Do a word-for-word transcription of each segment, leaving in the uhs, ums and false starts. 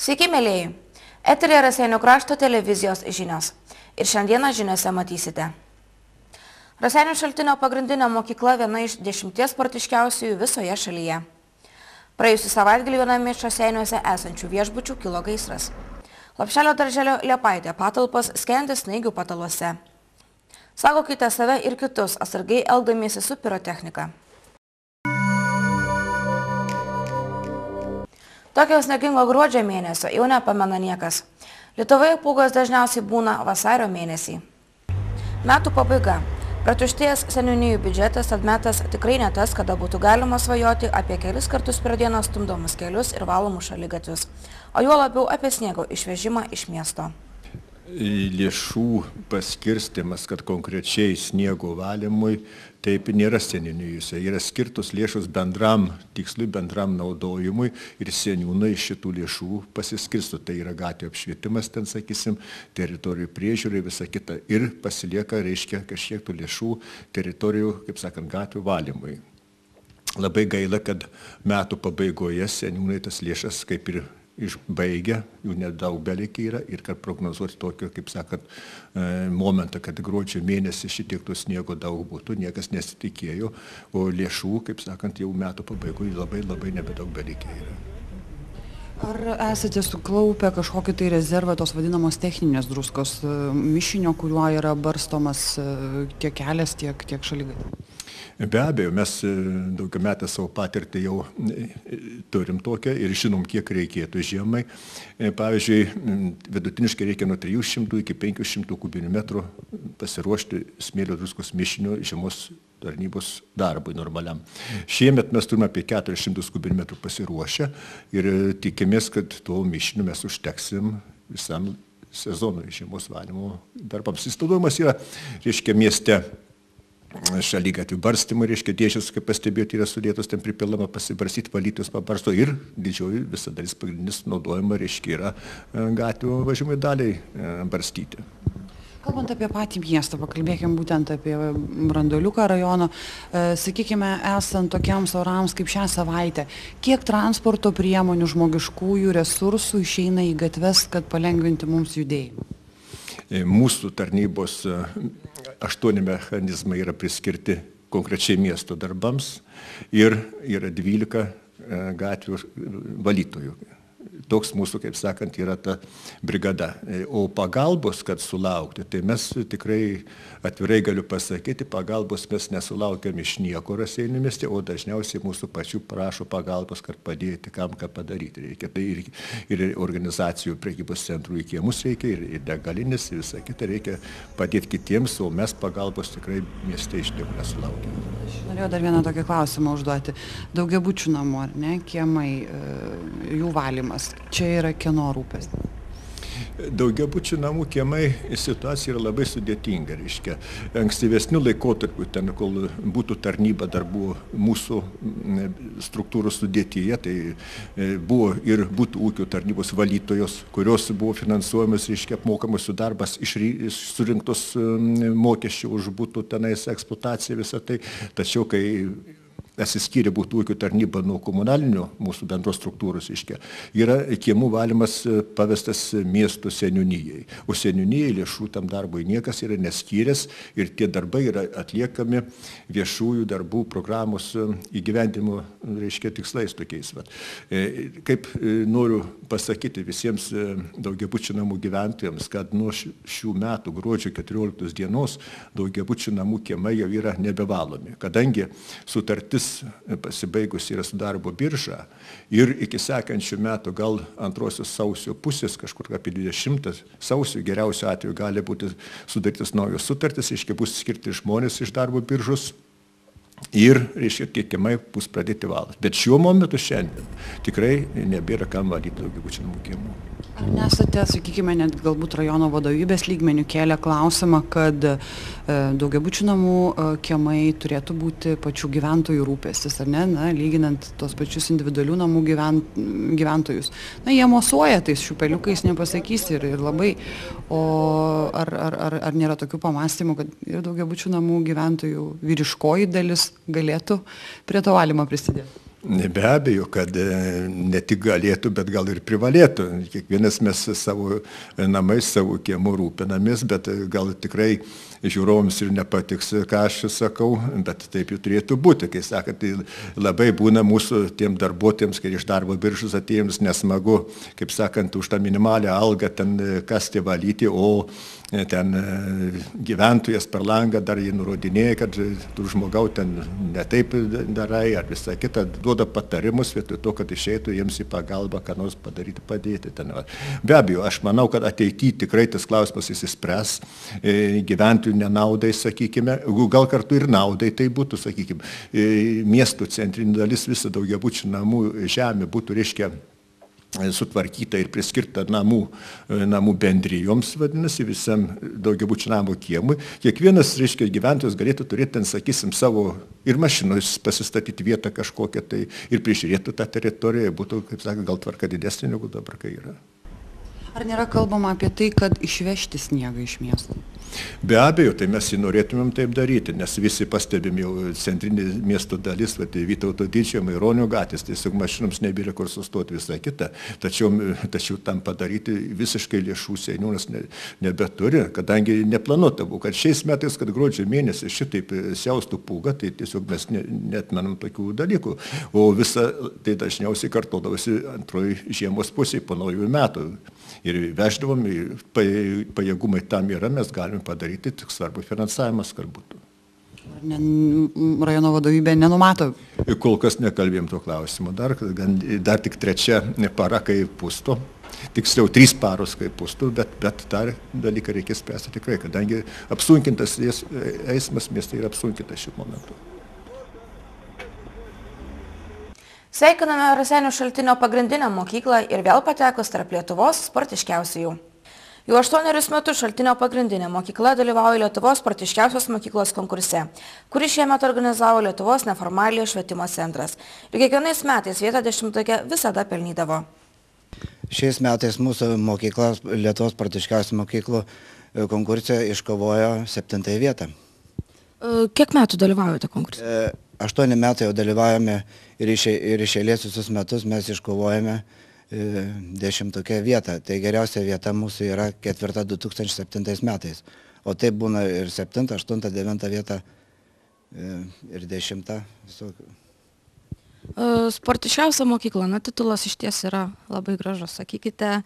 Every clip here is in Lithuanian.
Sveiki, mėlyjei. Eteryje Raseinių krašto televizijos žinios. Ir šiandieną žiniose matysite. Raseinių Šaltinio pagrindinė mokykla viena iš dešimties sportiškiausiųjų visoje šalyje. Praėjusį savaitgalį viename iš Raseiniuose esančių viešbučių kilo gaisras. Lopšelio darželio Liepaitė patalpos skendi snaigių pataluose. Saugokite save ir kitus, atsargiai elgdamiesi su pirotechnika. Tokio sniegingo gruodžio mėnesio jau nepamena niekas. Lietuvoje pūgos dažniausiai būna vasario mėnesį. Metų pabaiga. Pratuštėjęs seniūnijų biudžetas, tad metas tikrai ne tas, kada būtų galima svajoti apie kelis kartus per dieną stumdomus kelius ir valomus šaligatvius, o juo labiau apie sniego išvežimą iš miesto. Lėšų paskirstimas, kad konkrečiai sniego valymui, taip nėra seniūnijose. Yra skirtos lėšos bendram tikslui, bendram naudojimui ir seniūnai šitų lėšų pasiskirsto. Tai yra gatvių apšvietimas, ten sakysim, teritorijų priežiūrai, visa kita. Ir pasilieka, reiškia, kažkiek tų lėšų teritorijų, kaip sakant, gatvių valymui. Labai gaila, kad metų pabaigoje seniūnai tas lėšas kaip ir išbaigia, jų nedaug belikė yra ir kad prognozuoti tokio, kaip sakant, momentą, kad gruodžio mėnesį šitiek to sniego daug būtų, niekas nesitikėjo, o lėšų, kaip sakant, jau metų pabaigoje labai labai nebedaug belikė yra. Ar esate suklaupę kažkokį tai rezervą tos vadinamos techninės druskos mišinio, kuriuo yra barstomas tiek kelias, tiek, tiek šaligatviai? Be abejo, mes daugiametę savo patirtį jau turim tokią ir žinom, kiek reikėtų žiemai. Pavyzdžiui, vidutiniškai reikia nuo trijų šimtų iki penkių šimtų kubinių metrų pasiruošti smėlio druskos mišinio žiemos tarnybos darbui normaliam. Šiemet mes turime apie keturis šimtus kubinių metrų pasiruošę ir tikimės, kad to mišinio mes užteksim visam sezonui žiemos valymo darbams. Įstaudojimas yra, reiškia, mieste šaligatvių barstymų, reiškia, dėžės, kaip pastebėjote, yra sudėtos, ten pripilama pasibarstyti, valytojus pabarsto ir didžioji visa dalis pagrindinis naudojama, reiškia, yra gatvių važiuojamai daliai barstyti. Kalbant apie patį miestą, pakalbėkime būtent apie Branduoliuką rajono, sakykime, esant tokiems orams kaip šią savaitę, kiek transporto priemonių, žmogiškųjų resursų išeina į gatves, kad palengvinti mums judėjimą? Mūsų tarnybos aštuoni mechanizmai yra priskirti konkrečiai miesto darbams ir yra dvylika gatvių valytojų. Toks mūsų, kaip sakant, yra ta brigada. O pagalbos, kad sulaukti, tai mes tikrai atvirai galiu pasakyti, pagalbos mes nesulaukiam iš nieko Raseinių mieste, o dažniausiai mūsų pačių prašo pagalbos, kad padėti, kam ką padaryti reikia. Tai ir, ir organizacijų prekybos centrų į kiemus reikia, ir, ir degalinės, ir visą kitą reikia padėti kitiems, o mes pagalbos tikrai mieste iš nieko nesulaukiam. Aš norėjau dar vieną tokį klausimą užduoti. Daugiabučių namų, ar ne, kiemai, jų valymas. Čia yra kieno rūpestis? Daugiabučių namų kiemai situacija yra labai sudėtinga, reiškia. Ankstyvesnių laikotarpių, ten, kol būtų tarnyba dar buvo mūsų struktūrų sudėtyje, tai buvo ir būtų ūkio tarnybos valytojos, kurios buvo finansuojamas, reiškia, apmokamos jų darbas, iš surinktos mokesčių už būtų tenais eksploatacija visą tai. Tačiau, kai atsiskyrė būtų ūkio tarnyba nuo komunalinio mūsų bendros struktūros, iškia, yra kiemų valymas pavestas miesto seniūnijai. O seniūnijai lėšų tam darbui niekas yra neskyręs ir tie darbai yra atliekami viešųjų darbų programos įgyvendimo, reiškia, tikslais tokiais. Vat. Kaip noriu pasakyti visiems daugiabučių namų gyventojams, kad nuo šių metų gruodžio keturioliktos dienos daugiabučių namų kiemai jau yra nebevalomi, kadangi sutartis pasibaigus yra su darbo birža ir iki sekančių metų gal antrosios sausio pusės, kažkur apie dvidešimtą sausio, geriausiu atveju gali būti sudarytas naujos sutartis, reiškia, bus skirti žmonės iš darbo biržos ir, reiškia, tie kiemai bus pradėti valas. Bet šiuo momentu šiandien tikrai nebėra kam valyti daugiabučių namų kiemų. Ar nesate, sakykime, net galbūt rajono vadovybės lygmenių kėlė klausimą, kad e, daugiabučių namų e, kiemai turėtų būti pačių gyventojų rūpestis, ar ne, na, lyginant tos pačius individualių namų gyven, gyventojus. Na, jie mosuoja tais šiupeliukais, nepasakysi ir, ir labai. O ar, ar, ar, ar nėra tokių pamastymų, kad ir daugiabučių namų gyventojų vyriškoji dalis galėtų prie to valymo prisidėti? Be abejo, kad ne tik galėtų, bet gal ir privalėtų. Kiekvienas mes savo namais, savo kiemu rūpinamės, bet gal tikrai žiūrovams ir nepatiks, ką aš sakau, bet taip jau turėtų būti. Kai sakant, tai labai būna mūsų tiem darbuotojams, kai iš darbo biržos atėjams nesmagu, kaip sakant, už tą minimalią algą ten kasti valyti, o ten gyventojas per langą dar jį nurodinėja, kad tu žmogau ten netaip darai ar visą kitą, duoda patarimus vietoj to, kad išeitų jiems į pagalbą, ką nors padaryti, padėti. Ten. Be abejo, aš manau, kad ateityje tikrai tas klausimas įsispręs gyventojų nenaudai, sakykime, gal kartu ir naudai tai būtų, sakykime, miestų centrinė dalis visą daugiabučių namų žemė būtų, reiškia, sutvarkyta ir priskirta namų, namų bendrijoms, vadinasi, visam daugiabučių namo kiemui. Kiekvienas, reiškia, gyventojas galėtų turėti ten, sakysim, savo ir mašinos pasistatyti vietą kažkokią tai ir prižiūrėtų tą teritoriją, būtų, kaip sakė, gal tvarka didesnė negu dabar, kai yra. Ar nėra kalbama apie tai, kad išvežti sniegą iš miesto? Be abejo, tai mes jį norėtumėm taip daryti, nes visi pastebim jau centrinė miesto dalis, va, tai Vytauto Didžiojo, Maironio gatvės, tiesiog mašinoms nebėra kur sustoti visą kitą. Tačiau, tačiau tam padaryti visiškai lėšų seniūnas ne, nebeturi, kadangi neplanuota buvo, kad šiais metais, kad gruodžio mėnesį šitaip siaustų pūga, tai tiesiog mes ne, netmenam tokių dalykų. O visa tai dažniausiai kartodavosi antroji žiemos pusėje po naujųjų metų. Ir veždavom, ir pajėgumai tam yra, mes galime padaryti, tik svarbu finansavimas, kad būtų. Ar ne, rajono vadovybė nenumato? Kol kas nekalbėjom to klausimo. Dar, dar tik trečia para, kai pusto. Tiksliau, trys paros, kai pusto, bet, bet tą dalyką reikės spręsti tikrai, kadangi apsunkintas eismas mieste yra apsunkintas šiuo momentu. Sveikiname Raseinių Šaltinio pagrindinę mokyklą ir vėl patekus tarp Lietuvos sportiškiausiųjų. Jau aštuonerius metus Šaltinio pagrindinė mokykla dalyvauja Lietuvos sportiškiausios mokyklos konkurse, kurį šiemet organizavo Lietuvos neformaliojo švietimo centras. Ir kiekvienais metais vietą dešimtuke visada pelnydavo. Šiais metais mūsų mokykla, Lietuvos sportiškiausių mokyklų konkurse iškovojo septintąją vietą. Kiek metų dalyvaujate konkurse? Aštuoni metai jau dalyvaujame ir iš, ir iš eilės visus metus mes iškovojame e, dešimtukę vietą. Tai geriausia vieta mūsų yra ketvirta du tūkstančiai septintais metais. O taip būna ir septinta, aštunta, devinta vieta e, ir dešimta. Visokių. Sportiškiausia mokykla, na, titulas iš ties yra labai gražus, sakykite.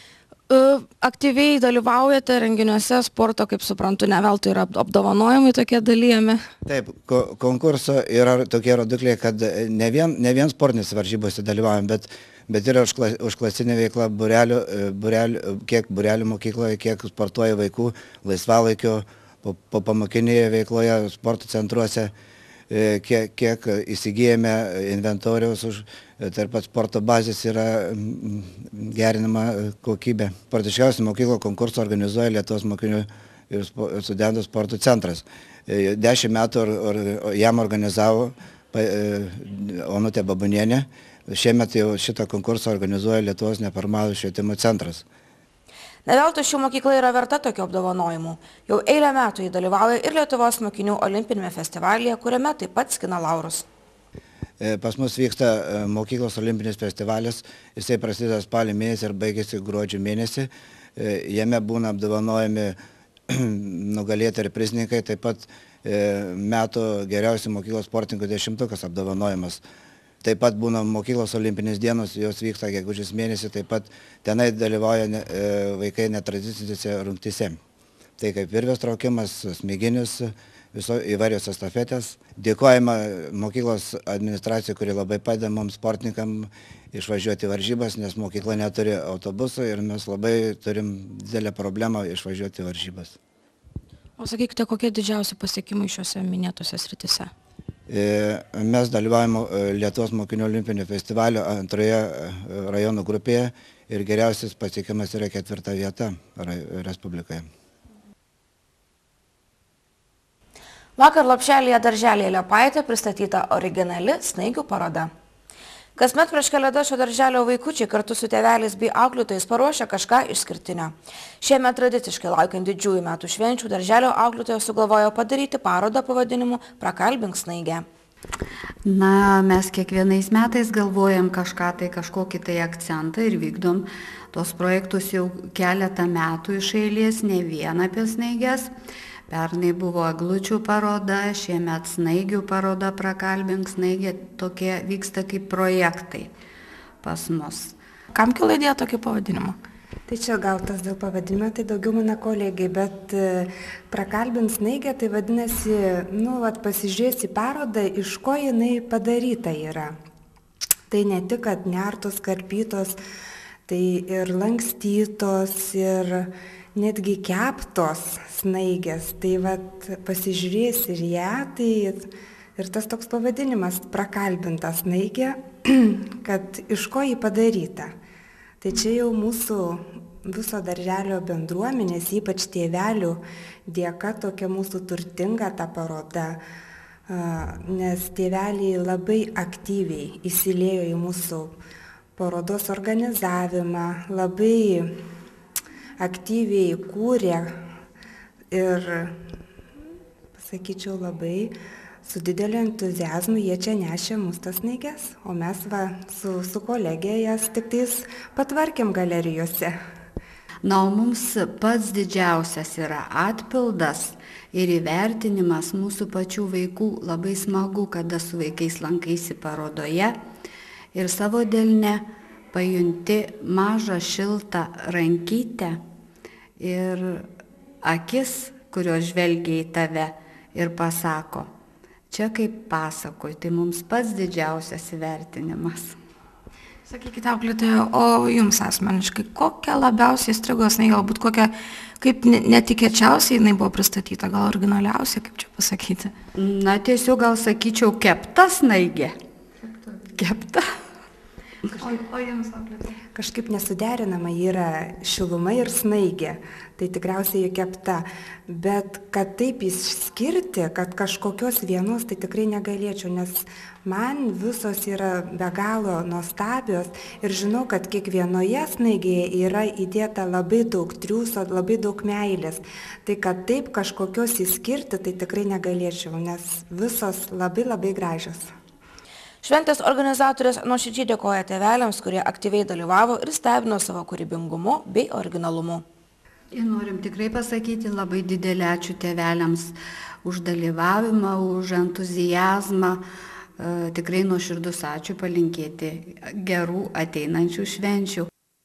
Aktyviai dalyvaujate renginiuose sporto, kaip suprantu, ne veltui yra apdovanojimai tokie dalyjami. Taip, ko, konkurso yra tokie rodikliai, kad ne vien, ne vien sportinėse varžybose dalyvaujam, bet, bet yra užklasinė veikla burelių, burelių, kiek burelių mokykloje, kiek sportuoja vaikų, laisvalaikio, po, po pamokinėje veikloje, sporto centruose, kiek, kiek įsigijame inventoriaus už tarp pat sporto bazės yra gerinama kokybė. Sportiškiausių mokyklų konkursą organizuoja Lietuvos mokinių ir studentų sporto centras. Dešimt metų or, or, jam organizavo Onutė Babunienė. Šiemet jau šitą konkursą organizuoja Lietuvos neformaliojo švietimo centras. Ne veltui ši mokykla yra verta tokių apdovanojimų. Jau eilę metų jį dalyvauja ir Lietuvos mokinių olimpinėme festivalyje, kuriame taip pat skina laurus. Pas mus vyksta mokyklos olimpinis festivalis, jisai prasideda spalio mėnesį ir baigėsi gruodžio mėnesį. Jame būna apdovanojami nugalėtojai ir prizininkai, taip pat metų geriausių mokyklos sportininkų dešimtukas apdovanojimas. Taip pat būna mokyklos olimpinės dienos, jos vyksta gegužės mėnesį, taip pat tenai dalyvauja vaikai netradicinėse rungtyse. Tai kaip virvės traukimas, smėginis, viso įvairios estafetės. Dėkojama mokyklos administracijai, kuri labai padeda mums sportininkam išvažiuoti varžybas, nes mokykla neturi autobusų ir mes labai turim didelę problemą išvažiuoti varžybas. O sakykite, kokie didžiausi pasiekimai šiuose minėtose srityse? Mes dalyvavome Lietuvos mokinių olimpinio festivalio antroje rajonų grupėje ir geriausias pasiekimas yra ketvirta vieta Respublikoje. Vakar Lopšelyje darželėje Liepaitė pristatyta originali snaigių paroda. Kasmet prieš kalėdas šio darželio vaikučiai kartu su tėveliais bei auklėtojais paruošia kažką išskirtinio. Šiemet tradiciškai laukiant didžiųjų metų švenčių darželio auklėtojai sugalvojo padaryti parodą pavadinimu Prakalbink snaigę. Na, mes kiekvienais metais galvojam kažką tai, kažkokį tai akcentą ir vykdom tos projektus jau keletą metų iš eilės, ne vieną apie snaiges. Pernai buvo eglučių paroda, šiemet snaigių paroda Prakalbink snaigę, tokie vyksta kaip projektai pas mus. Kam kilo idėja tokį pavadinimą? Tai čia gal tas dėl pavadinimo, tai daugiau mano kolegai, bet Prakalbint snaigę, tai vadinasi, nu, vat, pasižiūrėsi parodą, iš ko jinai padaryta yra. Tai ne tik, kad nertos, karpytos, tai ir lankstytos, ir netgi keptos snaigės. Tai vat, pasižiūrėsi ir ją, tai ir tas toks pavadinimas Prakalbinta snaigė, kad iš ko ji padaryta. Tai čia jau mūsų viso darželio bendruomenės, ypač tėvelių dėka tokia mūsų turtinga ta paroda, nes tėveliai labai aktyviai įsilėjo į mūsų parodos organizavimą, labai aktyviai kūrė ir, pasakyčiau, labai su dideliu entuziazmu jie čia nešė mūsų tas snaiges, o mes va, su, su kolegė jas tik tais patvarkėm galerijose. Na, o mums pats didžiausias yra atpildas ir įvertinimas mūsų pačių vaikų. Labai smagu, kada su vaikais lankaisi parodoje ir savo delne pajunti mažą šiltą rankytę ir akis, kurios žvelgia į tave ir pasako, čia kaip pasakoj, tai mums pats didžiausias įvertinimas. Sakykite, auklėtoja, o jums asmeniškai, kokia labiausiai įstrigo snaigė, galbūt kokia, kaip netikėčiausiai jinai buvo pristatyta, gal originaliausia, kaip čia pasakyti? Na, tiesiog gal sakyčiau kepta snaigė. Kepta. O, o jums, auklėtoja? Kažkaip nesuderinama yra šiluma ir snaigė, tai tikriausiai kepta, bet kad taip išskirti, kad kažkokios vienos, tai tikrai negalėčiau, nes man visos yra be galo nuostabios ir žinau, kad kiekvienoje snaigėje yra įdėta labai daug triūso, labai daug meilės, tai kad taip kažkokios išskirti, tai tikrai negalėčiau, nes visos labai labai gražios. Šventės organizatorės nuoširdžiai dėkoja tėveliams, kurie aktyviai dalyvavo ir stebino savo kūrybingumu bei originalumu. Ir norim tikrai pasakyti labai didelį ačiū tėveliams už dalyvavimą, už entuzijazmą. E, tikrai nuoširdus ačiū, palinkėti gerų ateinančių švenčių.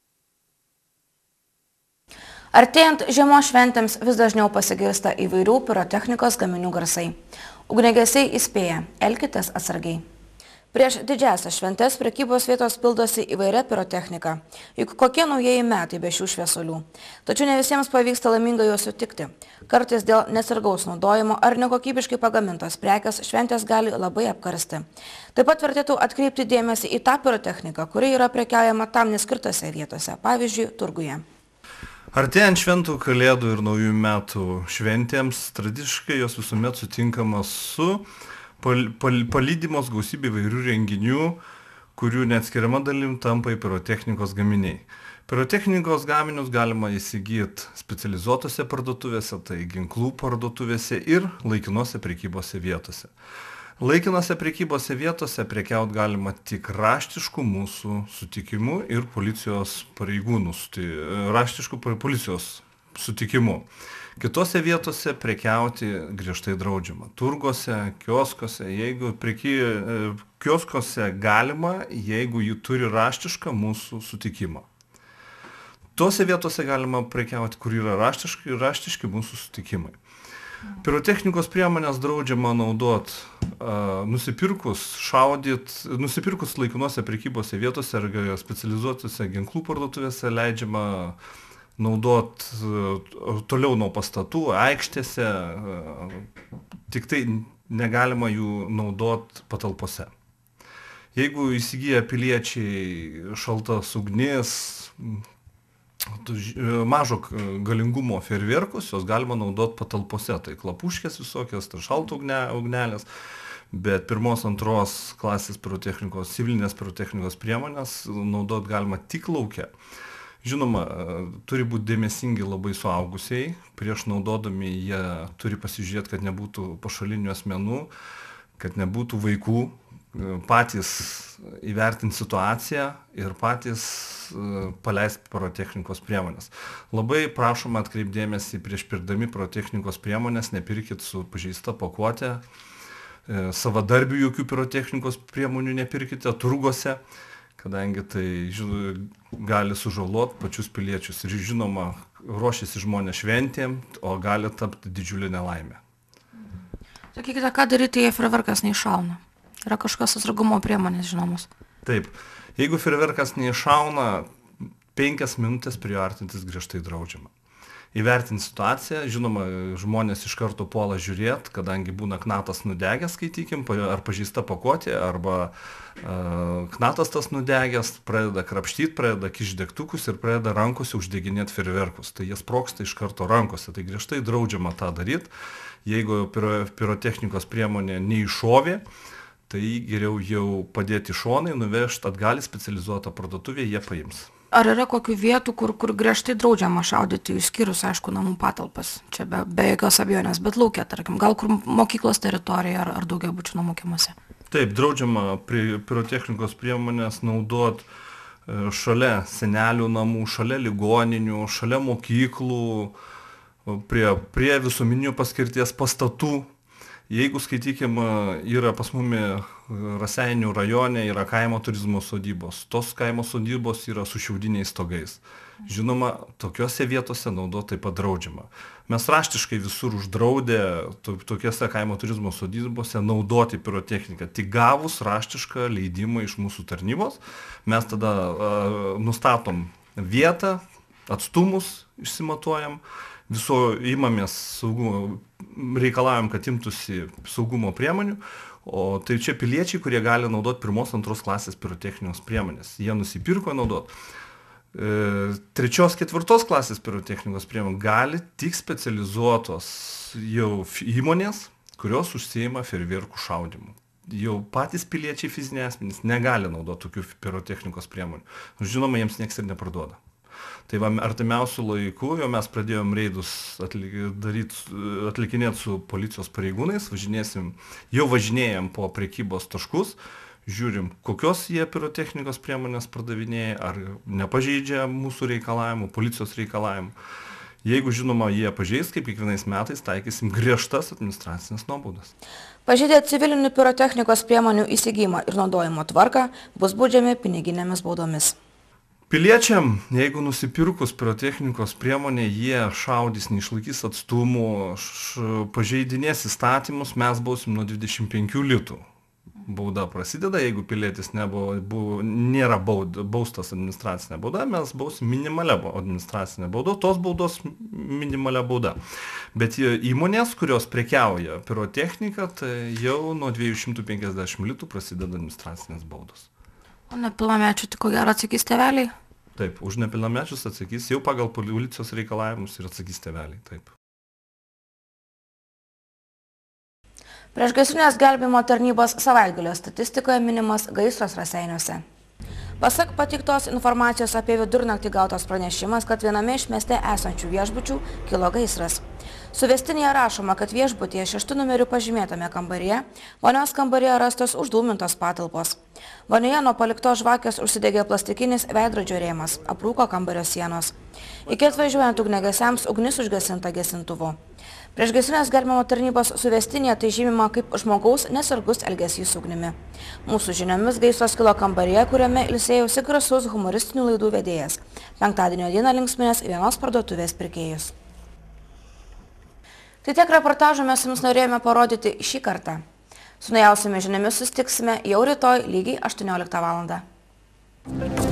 Artėjant žiemos šventėms vis dažniau pasigirsta įvairių pirotechnikos gaminių garsai. Ugniagesiai įspėja, elkitės atsargiai. Prieš didžiąsias šventes prekybos vietos pildosi įvairia pirotechnika, juk kokie naujieji metai be šių šviesulių. Tačiau ne visiems pavyksta laimingai juos sutikti. Kartais dėl nesargaus naudojimo ar nekokybiškai pagamintos prekės šventės gali labai apkarsti. Taip pat vertėtų atkreipti dėmesį į tą pirotechniką, kuri yra prekiaujama tam neskirtose vietose, pavyzdžiui, turguje. Artėjant šventų kalėdų ir naujų metų šventėms, tradiškai jos visuomet sutinkamos su Pal, pal, palydimos gausybė įvairių renginių, kurių neatskiriama dalim tampa į pirotechnikos gaminiai. Pirotechnikos gaminius galima įsigyti specializuotose parduotuvėse, tai ginklų parduotuvėse ir laikinose prekybose vietose. Laikinose prekybose vietose prekiaut galima tik raštiškų mūsų sutikimų ir policijos pareigūnų, raštiškų policijos sutikimų. Kitose vietose prekiauti griežtai draudžiama. Turgose, kioskose, jeigu preky, kioskose galima, jeigu jį turi raštišką mūsų sutikimą. Tose vietose galima prekiauti, kur yra raštiški, raštiški mūsų sutikimai. Pirotechnikos priemonės draudžiama naudot uh, nusipirkus, šaudyt, nusipirkus laikinose prekybose vietose ar specializuotose ginklų parduotuvėse leidžiama naudot toliau nuo pastatų, aikštėse, tik tai negalima jų naudot patalpose. Jeigu įsigyja piliečiai šaltas ugnis, mažo galingumo fejerverkus, jos galima naudot patalpose, tai klapuškės visokios, tai šalto ugnelės, bet pirmos, antros klasės pirotechnikos, civilinės pirotechnikos priemonės naudot galima tik lauke. Žinoma, turi būti dėmesingi labai suaugusiai, prieš naudodami jie turi pasižiūrėti, kad nebūtų pašalinių asmenų, kad nebūtų vaikų, patys įvertinti situaciją ir patys paleisti pirotechnikos priemonės. Labai prašome atkreipdėmėsi prieš pirkdami pirotechnikos priemonės, nepirkit su pažeista pakuotė, savadarbių jokių pirotechnikos priemonių nepirkite turguose, kadangi tai gali sužaloti pačius piliečius ir žinoma, ruošiasi žmonės šventėm, o gali tapti didžiulė nelaimė. Sakykite, ką daryti, jei fejerverkas neiššauna? Yra kažkokios atsargumo priemonės žinomos? Taip, jeigu fejerverkas neiššauna, penkias minutės prie jo artintis griežtai draudžiama. Įvertinti situaciją, žinoma, žmonės iš karto puola žiūrėti, kadangi būna knatas nudegęs, skaitykim, ar pažeista pakuotė, arba uh, knatas tas nudegęs, pradeda krapštyti, pradeda kišti degtukus ir pradeda rankose uždeginėti fejerverkus. Tai jie sprogsta iš karto rankose, tai griežtai draudžiama tą daryti. Jeigu pirotechnikos priemonė neiššovė, tai geriau jau padėti šonai, nuvežti atgal į specializuotą parduotuvę, jie paims. Ar yra kokių vietų, kur, kur griežtai draudžiama šaudyti, išskyrus, aišku, namų patalpas? Čia be, be jokios abejonės, bet lauke, tarkim, gal kur mokyklos teritorija ar, ar daugiabučių namų kiemuose? Taip, draudžiama prie pirotechnikos priemonės naudot šalia senelių namų, šalia ligoninių, šalia mokyklų, prie, prie visuomeninių paskirties pastatų. Jeigu, skaitykim, yra pas mumi Raseinių rajone, yra kaimo turizmo sodybos. Tos kaimo sodybos yra su šiaudiniais stogais. Žinoma, tokiose vietose naudoti taip pat draudžiama. Mes raštiškai visur uždraudė tokiose kaimo turizmo sodybose naudoti pirotechniką. Tik gavus raštišką leidimą iš mūsų tarnybos, mes tada uh, nustatom vietą, atstumus išsimatuojam, viso įmamės saugumo, reikalaujam, kad imtųsi saugumo priemonių, o tai čia piliečiai, kurie gali naudoti pirmos, antros klasės pirotechnikos priemonės. Jie nusipirko naudoti. E, trečios, ketvirtos klasės pirotechnikos priemonės gali tik specializuotos jau įmonės, kurios užsiima fejerverkų šaudimu. Jau patys piliečiai, fiziniai asmenys negali naudoti tokių pirotechnikos priemonių. Žinoma, jiems nieks ir neparduoda. Tai va, artimiausių laikų jau mes pradėjom reidus atlik, daryt, atlikinėti su policijos pareigūnais, važinėsim, jau važinėjam po prekybos taškus, žiūrim, kokios jie pirotechnikos priemonės pardavinėja, ar nepažeidžia mūsų reikalavimų, policijos reikalavimų. Jeigu, žinoma, jie pažeis, kaip kiekvienais metais, taikysim griežtas administracinės nuobaudas. Pažeidę civilinių pirotechnikos priemonių įsigijimo ir naudojimo tvarką, bus baudžiami piniginėmis baudomis. Piliečiam, jeigu nusipirkus pirotechnikos priemonę, jie šaudys, neišlaikys atstumų, pažeidinės įstatymus, mes bausim nuo dvidešimt penkių litų. Bauda prasideda, jeigu pilietis nebuvo, buvo, nėra baud, baustas administracinė bauda, mes bausim minimalia administracinė bauda, tos baudos minimalia bauda. Bet įmonės, kurios prekiauja pirotechniką, tai jau nuo dviejų šimtų penkiasdešimt litų prasideda administracinės baudos. O nepilnamečių tik ko gero atsakys tėveliai? Taip, už nepilnamečius atsakys jau pagal policijos reikalavimus ir atsakys tėveliai, taip. Priešgaisrinės gelbėjimo tarnybos savaitgalio statistikoje minimas gaisras Raseiniuose. Pasak pateiktos informacijos apie vidurnaktį gautas pranešimas, kad viename iš mieste esančių viešbučių kilo gaisras. Suvestinėje rašoma, kad viešbutyje šeštu numeriu pažymėtame kambaryje, vonios kambaryje rastos uždūmintos patalpos. Vonioje nuo paliktos žvakės užsidegė plastikinis veidrodžio rėmas, aprūko kambario sienos. Iki atvažiuojant ugniagesiams ugnis užgesinta gesintuvu. Priešgaisrinės gelbėjimo tarnybos suvestinėje tai žymima kaip žmogaus nesargus elgesys su ugnimi. Mūsų žiniomis gaisras kilo kambaryje, kuriame ilsėjosi garsus humoristinių laidų vedėjas. Penktadienio dieną linksminės vienos parduotuvės pirkėjus. Tai tiek reportažų mes jums norėjome parodyti šį kartą. Su naujausiomis žiniomis susitiksime jau rytoj lygiai aštuonioliktą valandą.